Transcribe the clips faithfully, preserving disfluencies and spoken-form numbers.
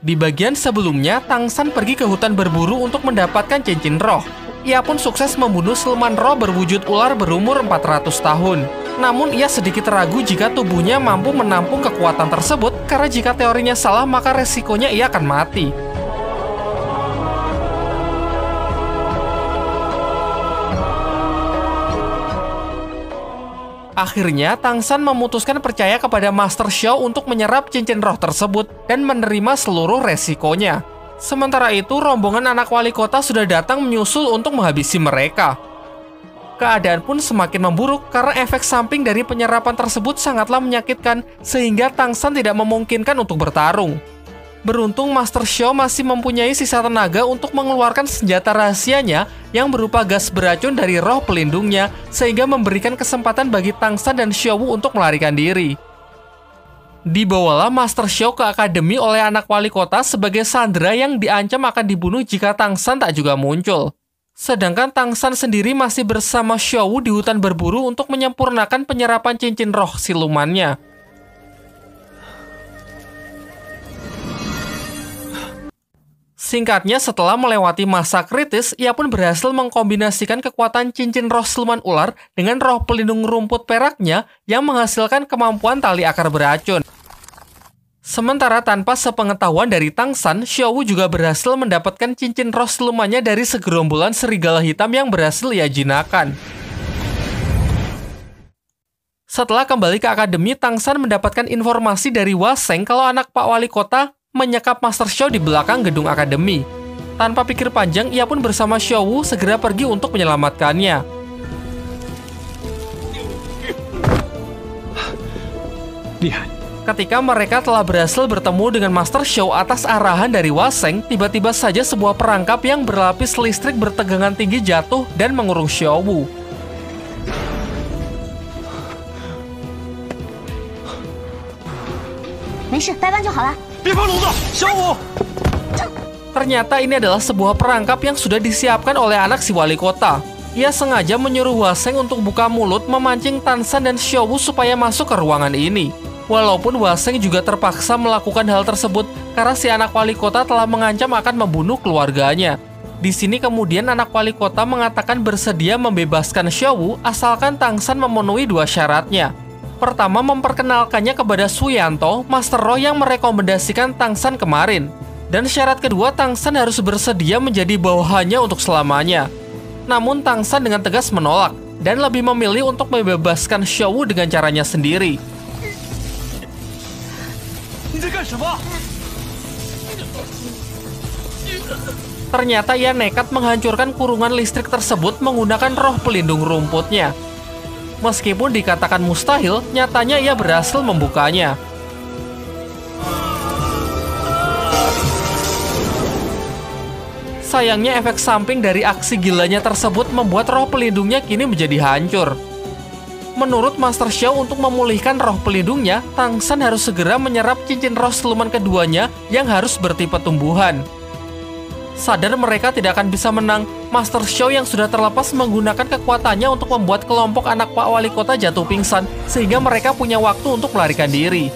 Di bagian sebelumnya, Tang San pergi ke hutan berburu untuk mendapatkan cincin roh. Ia pun sukses membunuh siluman roh berwujud ular berumur empat ratus tahun. Namun ia sedikit ragu jika tubuhnya mampu menampung kekuatan tersebut, karena jika teorinya salah maka resikonya ia akan mati. Akhirnya, Tang San memutuskan percaya kepada Master Xiao untuk menyerap cincin roh tersebut dan menerima seluruh resikonya. Sementara itu, rombongan anak wali kota sudah datang menyusul untuk menghabisi mereka. Keadaan pun semakin memburuk karena efek samping dari penyerapan tersebut sangatlah menyakitkan, sehingga Tang San tidak memungkinkan untuk bertarung. Beruntung Master Xiao masih mempunyai sisa tenaga untuk mengeluarkan senjata rahasianya yang berupa gas beracun dari roh pelindungnya, sehingga memberikan kesempatan bagi Tang San dan Xiao Wu untuk melarikan diri. Dibawalah Master Xiao ke akademi oleh anak wali kota sebagai sandera yang diancam akan dibunuh jika Tang San tak juga muncul. Sedangkan Tang San sendiri masih bersama Xiao Wu di hutan berburu untuk menyempurnakan penyerapan cincin roh silumannya. Singkatnya, setelah melewati masa kritis, ia pun berhasil mengkombinasikan kekuatan cincin roh siluman ular dengan roh pelindung rumput peraknya yang menghasilkan kemampuan tali akar beracun. Sementara tanpa sepengetahuan dari Tang San, Xiao Wu juga berhasil mendapatkan cincin roh silumannya dari segerombolan serigala hitam yang berhasil ia jinakkan. Setelah kembali ke akademi, Tang San mendapatkan informasi dari Hua Sheng kalau anak Pak Wali Kota menyekap Master Xiao di belakang gedung akademi. Tanpa pikir panjang, ia pun bersama Xiao Wu segera pergi untuk menyelamatkannya. Ketika mereka telah berhasil bertemu dengan Master Xiao atas arahan dari Hua Sheng, tiba-tiba saja sebuah perangkap yang berlapis listrik bertegangan tinggi jatuh dan mengurung Xiao Wu. Ternyata ini adalah sebuah perangkap yang sudah disiapkan oleh anak si wali kota. Ia sengaja menyuruh Hua Sheng untuk buka mulut memancing Tang San dan Xiao Wu supaya masuk ke ruangan ini. Walaupun Hua Sheng juga terpaksa melakukan hal tersebut karena si anak wali kota telah mengancam akan membunuh keluarganya. Di sini kemudian anak wali kota mengatakan bersedia membebaskan Xiao Wu asalkan Tang San memenuhi dua syaratnya. Pertama, memperkenalkannya kepada Su Yanto, Master Roh yang merekomendasikan Tang San kemarin. Dan syarat kedua, Tang San harus bersedia menjadi bawahannya untuk selamanya. Namun Tang San dengan tegas menolak, dan lebih memilih untuk membebaskan Xiao Wu dengan caranya sendiri. Ternyata ia nekat menghancurkan kurungan listrik tersebut menggunakan roh pelindung rumputnya. Meskipun dikatakan mustahil, nyatanya ia berhasil membukanya. Sayangnya efek samping dari aksi gilanya tersebut membuat roh pelindungnya kini menjadi hancur. Menurut Master Xiao, untuk memulihkan roh pelindungnya, Tang San harus segera menyerap cincin roh siluman keduanya yang harus bertipe tumbuhan. Sadar mereka tidak akan bisa menang, Master Xiao yang sudah terlepas menggunakan kekuatannya untuk membuat kelompok anak Pak Wali Kota jatuh pingsan, sehingga mereka punya waktu untuk melarikan diri.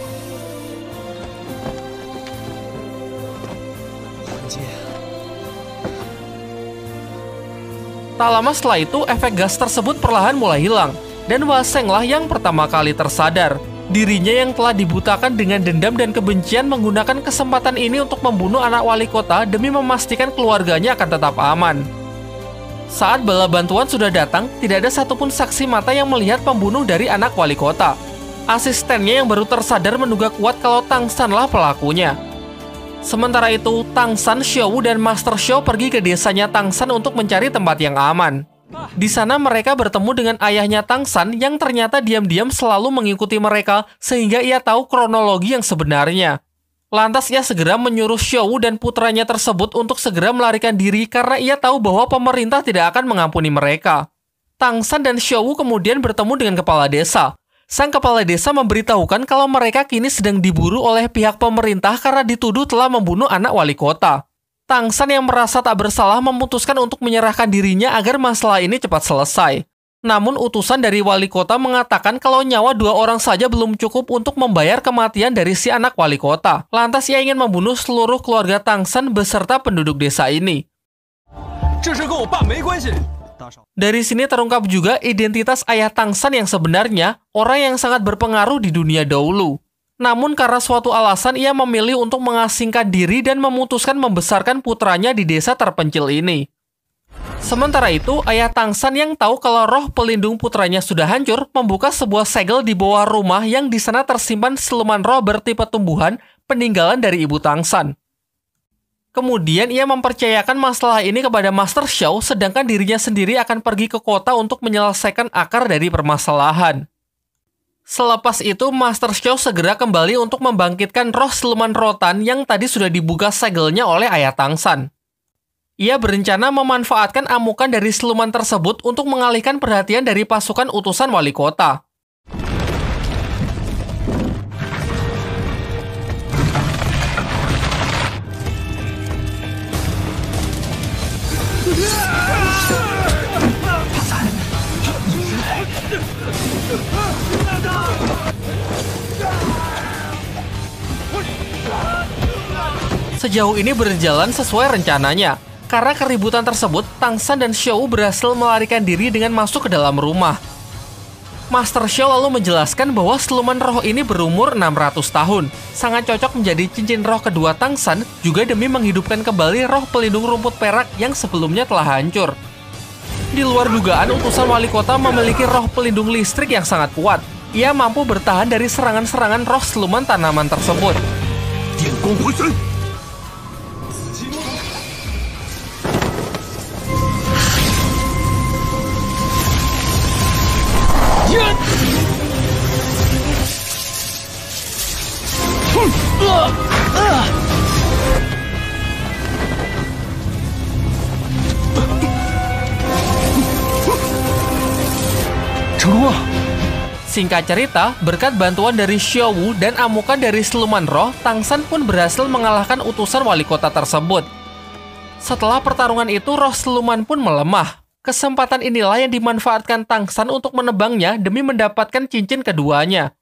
Tak lama setelah itu, efek gas tersebut perlahan mulai hilang, dan Hua Sheng lah yang pertama kali tersadar. Dirinya yang telah dibutakan dengan dendam dan kebencian menggunakan kesempatan ini untuk membunuh anak wali kota demi memastikan keluarganya akan tetap aman. Saat bala bantuan sudah datang, tidak ada satupun saksi mata yang melihat pembunuh dari anak wali kota. Asistennya yang baru tersadar menduga kuat kalau Tang San lah pelakunya. Sementara itu, Tang San, Xiao Wu, dan Master Xiao pergi ke desanya Tang San untuk mencari tempat yang aman. Di sana mereka bertemu dengan ayahnya Tang San yang ternyata diam-diam selalu mengikuti mereka sehingga ia tahu kronologi yang sebenarnya. Lantas ia segera menyuruh Xiao Wu dan putranya tersebut untuk segera melarikan diri karena ia tahu bahwa pemerintah tidak akan mengampuni mereka. Tang San dan Xiao Wu kemudian bertemu dengan kepala desa. Sang kepala desa memberitahukan kalau mereka kini sedang diburu oleh pihak pemerintah karena dituduh telah membunuh anak wali kota. Tang San yang merasa tak bersalah memutuskan untuk menyerahkan dirinya agar masalah ini cepat selesai. Namun utusan dari wali kota mengatakan kalau nyawa dua orang saja belum cukup untuk membayar kematian dari si anak wali kota. Lantas ia ingin membunuh seluruh keluarga Tang San beserta penduduk desa ini. Dari sini terungkap juga identitas ayah Tang San yang sebenarnya, orang yang sangat berpengaruh di dunia dahulu. Namun karena suatu alasan ia memilih untuk mengasingkan diri dan memutuskan membesarkan putranya di desa terpencil ini. Sementara itu, ayah Tang San yang tahu kalau roh pelindung putranya sudah hancur, membuka sebuah segel di bawah rumah yang di sana tersimpan siluman roh bertipe tumbuhan peninggalan dari ibu Tang San. Kemudian ia mempercayakan masalah ini kepada Master Xiao, sedangkan dirinya sendiri akan pergi ke kota untuk menyelesaikan akar dari permasalahan. Selepas itu, Master Xiao segera kembali untuk membangkitkan roh siluman rotan yang tadi sudah dibuka segelnya oleh ayah Tang San. Ia berencana memanfaatkan amukan dari siluman tersebut untuk mengalihkan perhatian dari pasukan utusan wali kota. Sejauh ini berjalan sesuai rencananya. Karena keributan tersebut, Tang San dan Xiao berhasil melarikan diri dengan masuk ke dalam rumah. Master Xiao lalu menjelaskan bahwa siluman roh ini berumur enam ratus tahun. Sangat cocok menjadi cincin roh kedua Tang San, juga demi menghidupkan kembali roh pelindung rumput perak yang sebelumnya telah hancur. Di luar dugaan, utusan wali kota memiliki roh pelindung listrik yang sangat kuat. Ia mampu bertahan dari serangan-serangan roh siluman tanaman tersebut. Singkat cerita, berkat bantuan dari Xiao Wu dan amukan dari siluman roh, Tang San pun berhasil mengalahkan utusan wali kota tersebut. Setelah pertarungan itu, roh siluman pun melemah. Kesempatan inilah yang dimanfaatkan Tang San untuk menebangnya demi mendapatkan cincin keduanya.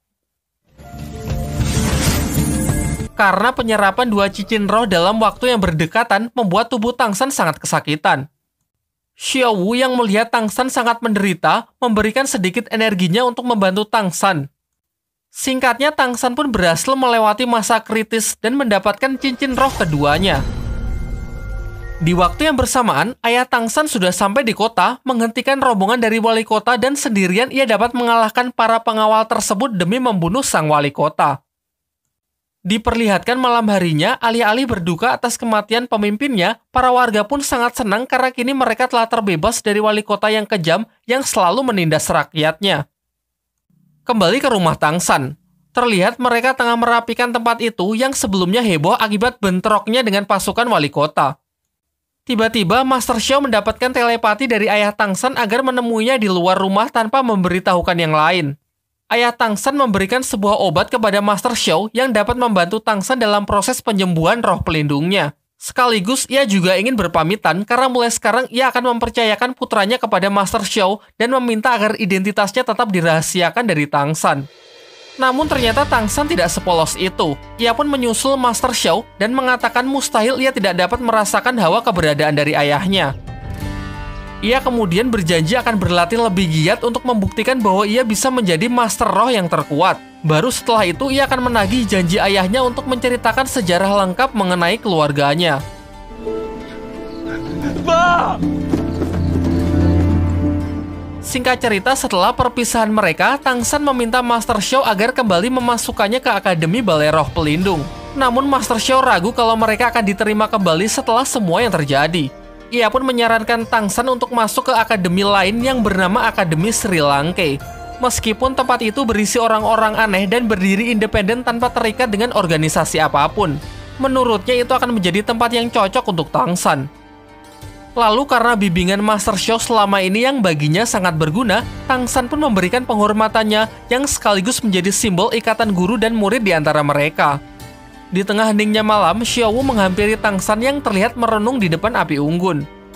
Karena penyerapan dua cincin roh dalam waktu yang berdekatan membuat tubuh Tang San sangat kesakitan. Xiao Wu yang melihat Tang San sangat menderita, memberikan sedikit energinya untuk membantu Tang San. Singkatnya, Tang San pun berhasil melewati masa kritis dan mendapatkan cincin roh keduanya. Di waktu yang bersamaan, ayah Tang San sudah sampai di kota, menghentikan rombongan dari wali kota dan sendirian ia dapat mengalahkan para pengawal tersebut demi membunuh sang wali kota. Diperlihatkan malam harinya, alih-alih berduka atas kematian pemimpinnya, para warga pun sangat senang karena kini mereka telah terbebas dari wali kota yang kejam yang selalu menindas rakyatnya. Kembali ke rumah Tang San. Terlihat mereka tengah merapikan tempat itu yang sebelumnya heboh akibat bentroknya dengan pasukan wali kota. Tiba-tiba, Master Xiao mendapatkan telepati dari ayah Tang San agar menemuinya di luar rumah tanpa memberitahukan yang lain. Ayah Tang San memberikan sebuah obat kepada Master Xiao yang dapat membantu Tang San dalam proses penyembuhan roh pelindungnya. Sekaligus, ia juga ingin berpamitan karena mulai sekarang ia akan mempercayakan putranya kepada Master Xiao dan meminta agar identitasnya tetap dirahasiakan dari Tang San. Namun ternyata Tang San tidak sepolos itu. Ia pun menyusul Master Xiao dan mengatakan mustahil ia tidak dapat merasakan hawa keberadaan dari ayahnya. Ia kemudian berjanji akan berlatih lebih giat untuk membuktikan bahwa ia bisa menjadi master roh yang terkuat. Baru setelah itu ia akan menagih janji ayahnya untuk menceritakan sejarah lengkap mengenai keluarganya. Ba! Singkat cerita, setelah perpisahan mereka, Tang San meminta Master Xiao agar kembali memasukkannya ke Akademi Balai Roh Pelindung. Namun Master Xiao ragu kalau mereka akan diterima kembali setelah semua yang terjadi. Ia pun menyarankan Tang San untuk masuk ke akademi lain yang bernama Akademi Sri Lanka. Meskipun tempat itu berisi orang-orang aneh dan berdiri independen tanpa terikat dengan organisasi apapun. Menurutnya itu akan menjadi tempat yang cocok untuk Tang San. Lalu karena bimbingan Master Xiao selama ini yang baginya sangat berguna, Tang San pun memberikan penghormatannya yang sekaligus menjadi simbol ikatan guru dan murid di antara mereka. Di tengah heningnya malam, Xiao Wu menghampiri Tang San yang terlihat merenung di depan api unggun.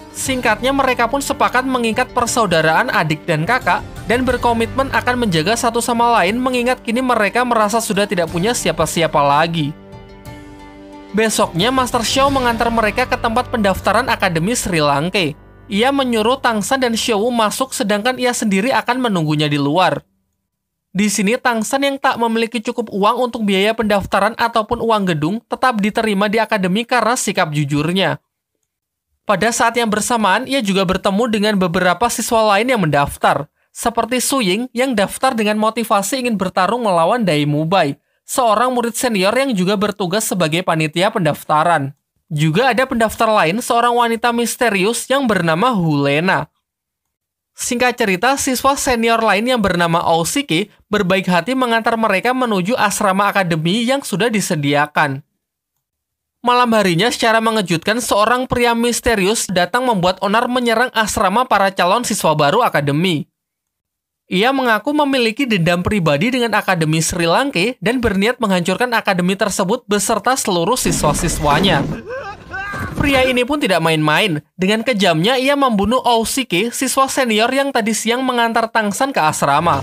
Singkatnya, mereka pun sepakat mengikat persaudaraan adik dan kakak dan berkomitmen akan menjaga satu sama lain mengingat kini mereka merasa sudah tidak punya siapa-siapa lagi. Besoknya, Master Xiao mengantar mereka ke tempat pendaftaran Akademi Sri Lanka. Ia menyuruh Tangsan dan Xiao masuk sedangkan ia sendiri akan menunggunya di luar. Di sini, Tangsan yang tak memiliki cukup uang untuk biaya pendaftaran ataupun uang gedung tetap diterima di akademi karena sikap jujurnya. Pada saat yang bersamaan, ia juga bertemu dengan beberapa siswa lain yang mendaftar, seperti Su Ying yang daftar dengan motivasi ingin bertarung melawan Dai Mubai, seorang murid senior yang juga bertugas sebagai panitia pendaftaran. Juga ada pendaftar lain, seorang wanita misterius yang bernama Hulena. Singkat cerita, siswa senior lain yang bernama Ousike berbaik hati mengantar mereka menuju asrama akademi yang sudah disediakan. Malam harinya, secara mengejutkan, seorang pria misterius datang membuat onar menyerang asrama para calon siswa baru akademi. Ia mengaku memiliki dendam pribadi dengan Akademi Sri Lanka dan berniat menghancurkan akademi tersebut beserta seluruh siswa-siswanya. Pria ini pun tidak main-main. Dengan kejamnya, ia membunuh Ousike, siswa senior yang tadi siang mengantar Tangsan ke asrama.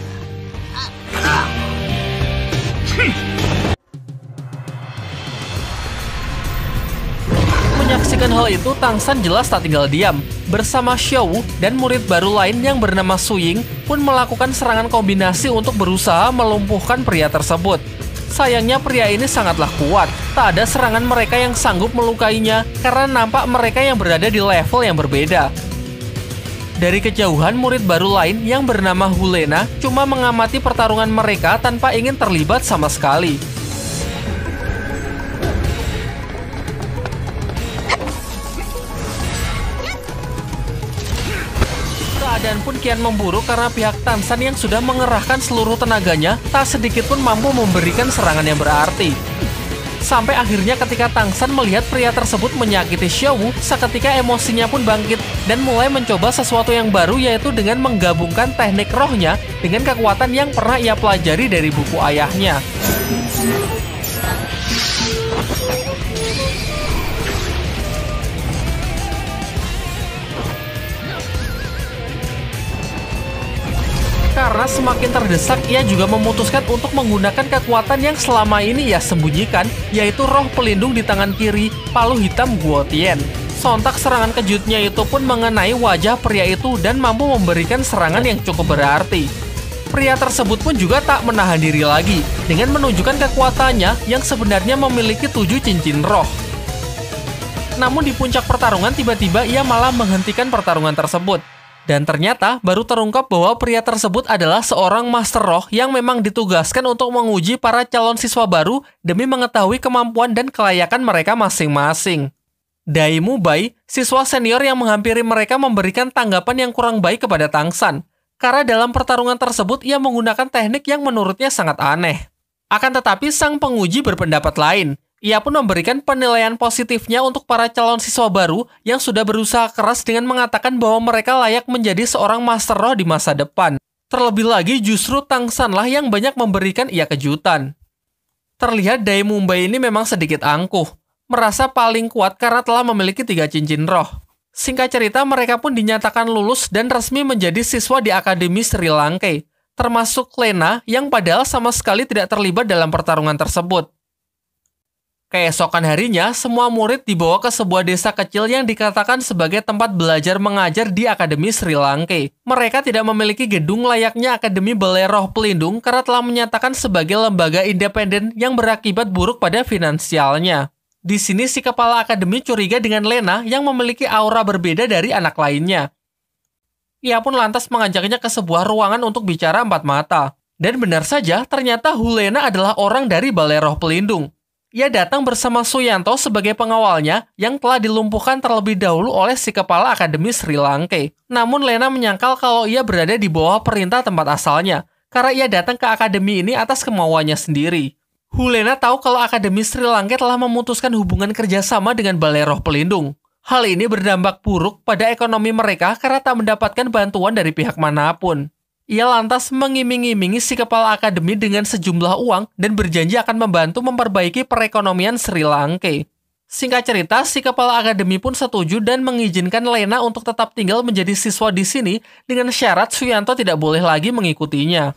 Menyaksikan hal itu, Tangsan jelas tak tinggal diam. Bersama Xiao dan murid baru lain yang bernama Su Ying pun melakukan serangan kombinasi untuk berusaha melumpuhkan pria tersebut. Sayangnya pria ini sangatlah kuat. Tak ada serangan mereka yang sanggup melukainya karena nampak mereka yang berada di level yang berbeda. Dari kejauhan, murid baru lain yang bernama Hulena cuma mengamati pertarungan mereka tanpa ingin terlibat sama sekali. Keadaan pun kian memburuk karena pihak Tangsan yang sudah mengerahkan seluruh tenaganya tak sedikit pun mampu memberikan serangan yang berarti. Sampai akhirnya ketika Tangsan melihat pria tersebut menyakiti Xiao, seketika emosinya pun bangkit dan mulai mencoba sesuatu yang baru, yaitu dengan menggabungkan teknik rohnya dengan kekuatan yang pernah ia pelajari dari buku ayahnya. Karena semakin terdesak, ia juga memutuskan untuk menggunakan kekuatan yang selama ini ia sembunyikan, yaitu roh pelindung di tangan kiri, palu hitam Guotian. Sontak serangan kejutnya itu pun mengenai wajah pria itu dan mampu memberikan serangan yang cukup berarti. Pria tersebut pun juga tak menahan diri lagi, dengan menunjukkan kekuatannya yang sebenarnya memiliki tujuh cincin roh. Namun di puncak pertarungan, tiba-tiba ia malah menghentikan pertarungan tersebut. Dan ternyata baru terungkap bahwa pria tersebut adalah seorang master roh yang memang ditugaskan untuk menguji para calon siswa baru demi mengetahui kemampuan dan kelayakan mereka masing-masing. Dai Mubai, siswa senior yang menghampiri mereka, memberikan tanggapan yang kurang baik kepada Tangsan. Karena dalam pertarungan tersebut ia menggunakan teknik yang menurutnya sangat aneh. Akan tetapi sang penguji berpendapat lain. Ia pun memberikan penilaian positifnya untuk para calon siswa baru yang sudah berusaha keras dengan mengatakan bahwa mereka layak menjadi seorang master roh di masa depan. Terlebih lagi justru Tangsanlah yang banyak memberikan ia kejutan. Terlihat Dai Mubai ini memang sedikit angkuh, merasa paling kuat karena telah memiliki tiga cincin roh. Singkat cerita, mereka pun dinyatakan lulus dan resmi menjadi siswa di Akademi Sri Lanka, termasuk Lena yang padahal sama sekali tidak terlibat dalam pertarungan tersebut. Keesokan harinya, semua murid dibawa ke sebuah desa kecil yang dikatakan sebagai tempat belajar mengajar di Akademi Sri Lanka. Mereka tidak memiliki gedung layaknya Akademi Balai Roh Pelindung karena telah menyatakan sebagai lembaga independen yang berakibat buruk pada finansialnya. Di sini si kepala akademi curiga dengan Lena yang memiliki aura berbeda dari anak lainnya. Ia pun lantas mengajaknya ke sebuah ruangan untuk bicara empat mata. Dan benar saja, ternyata Hulena adalah orang dari Balai Roh Pelindung. Ia datang bersama Suyanto sebagai pengawalnya yang telah dilumpuhkan terlebih dahulu oleh si kepala Akademi Sri Lanka. Namun Lena menyangkal kalau ia berada di bawah perintah tempat asalnya, karena ia datang ke akademi ini atas kemauannya sendiri. Hulena tahu kalau Akademi Sri Lanka telah memutuskan hubungan kerjasama dengan Balai Roh Pelindung. Hal ini berdampak buruk pada ekonomi mereka karena tak mendapatkan bantuan dari pihak manapun. Ia lantas mengiming-imingi si kepala akademi dengan sejumlah uang dan berjanji akan membantu memperbaiki perekonomian Sri Lanka. Singkat cerita, si kepala akademi pun setuju dan mengizinkan Lena untuk tetap tinggal menjadi siswa di sini dengan syarat Suyanto tidak boleh lagi mengikutinya.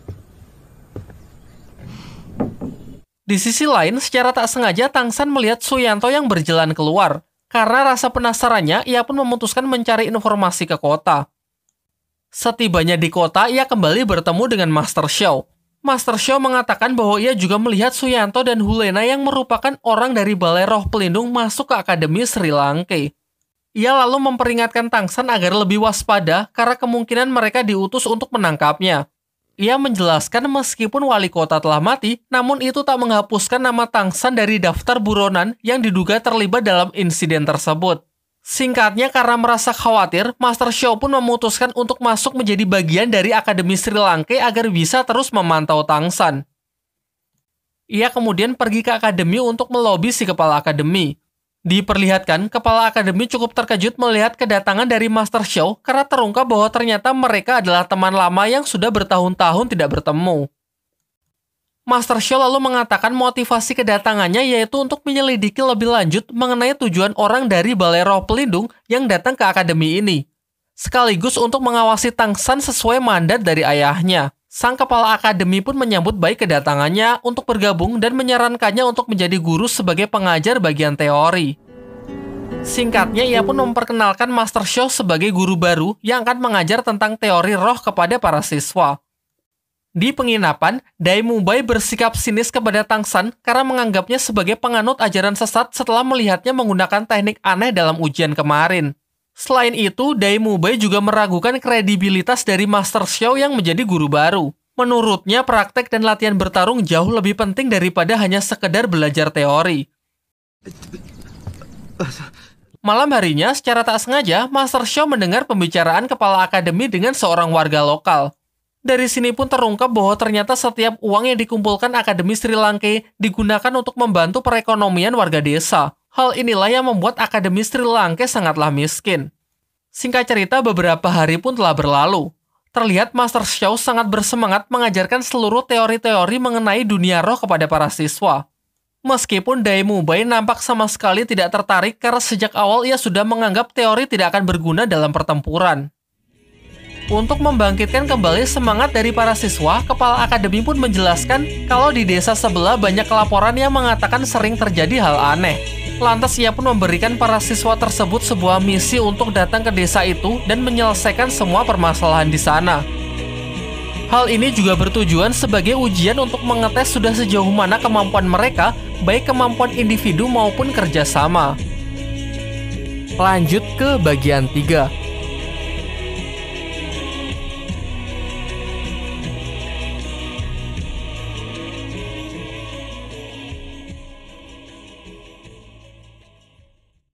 Di sisi lain, secara tak sengaja Tangsan melihat Suyanto yang berjalan keluar. Karena rasa penasarannya, ia pun memutuskan mencari informasi ke kota. Setibanya di kota, ia kembali bertemu dengan Master Xiao. Master Xiao mengatakan bahwa ia juga melihat Suyanto dan Hulena yang merupakan orang dari Balai Roh Pelindung masuk ke Akademi Sri Lanka. Ia lalu memperingatkan Tangsan agar lebih waspada karena kemungkinan mereka diutus untuk menangkapnya. Ia menjelaskan meskipun wali kota telah mati, namun itu tak menghapuskan nama Tangsan dari daftar buronan yang diduga terlibat dalam insiden tersebut. Singkatnya, karena merasa khawatir, Master Xiao pun memutuskan untuk masuk menjadi bagian dari Akademi Sri Lanka agar bisa terus memantau Tangsan. Ia kemudian pergi ke akademi untuk melobi si kepala akademi. Diperlihatkan, kepala akademi cukup terkejut melihat kedatangan dari Master Xiao karena terungkap bahwa ternyata mereka adalah teman lama yang sudah bertahun-tahun tidak bertemu. Master Xiao lalu mengatakan motivasi kedatangannya yaitu untuk menyelidiki lebih lanjut mengenai tujuan orang dari Balai Roh Pelindung yang datang ke akademi ini, sekaligus untuk mengawasi Tangsan sesuai mandat dari ayahnya. Sang kepala akademi pun menyambut baik kedatangannya untuk bergabung dan menyarankannya untuk menjadi guru sebagai pengajar bagian teori. Singkatnya, ia pun memperkenalkan Master Xiao sebagai guru baru yang akan mengajar tentang teori roh kepada para siswa. Di penginapan, Dai Mubai bersikap sinis kepada Tangsan karena menganggapnya sebagai penganut ajaran sesat setelah melihatnya menggunakan teknik aneh dalam ujian kemarin. Selain itu, Dai Mubai juga meragukan kredibilitas dari Master Xiao yang menjadi guru baru. Menurutnya, praktek dan latihan bertarung jauh lebih penting daripada hanya sekedar belajar teori. Malam harinya, secara tak sengaja, Master Xiao mendengar pembicaraan kepala akademi dengan seorang warga lokal. Dari sini pun terungkap bahwa ternyata setiap uang yang dikumpulkan Akademi Sri Lanka digunakan untuk membantu perekonomian warga desa. Hal inilah yang membuat Akademi Sri Lanka sangatlah miskin. Singkat cerita, beberapa hari pun telah berlalu. Terlihat Master Xiao sangat bersemangat mengajarkan seluruh teori-teori mengenai dunia roh kepada para siswa. Meskipun Dai Mubai nampak sama sekali tidak tertarik karena sejak awal ia sudah menganggap teori tidak akan berguna dalam pertempuran. Untuk membangkitkan kembali semangat dari para siswa, kepala akademi pun menjelaskan kalau di desa sebelah banyak laporan yang mengatakan sering terjadi hal aneh. Lantas ia pun memberikan para siswa tersebut sebuah misi untuk datang ke desa itu dan menyelesaikan semua permasalahan di sana. Hal ini juga bertujuan sebagai ujian untuk mengetes sudah sejauh mana kemampuan mereka, baik kemampuan individu maupun kerjasama. Lanjut ke bagian tiga.